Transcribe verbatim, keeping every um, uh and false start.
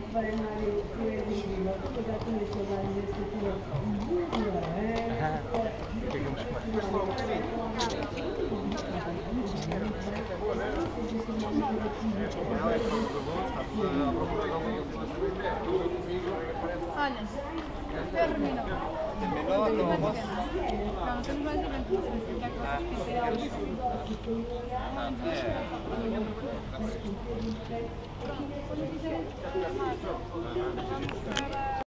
Olha, terminou. Terminou, acabamos? Não, tu não vais ver tudo. Pronto, quando quiser.